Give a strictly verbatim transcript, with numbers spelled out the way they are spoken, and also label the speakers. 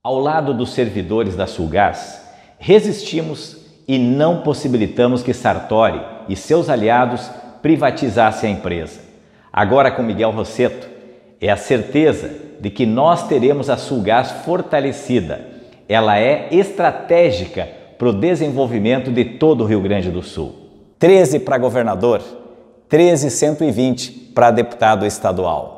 Speaker 1: Ao lado dos servidores da Sulgás, resistimos e não possibilitamos que Sartori e seus aliados privatizassem a empresa. Agora, com Miguel Rossetto, é a certeza de que nós teremos a Sulgás fortalecida. Ela é estratégica para o desenvolvimento de todo o Rio Grande do Sul. treze para governador, treze mil cento e vinte para deputado estadual.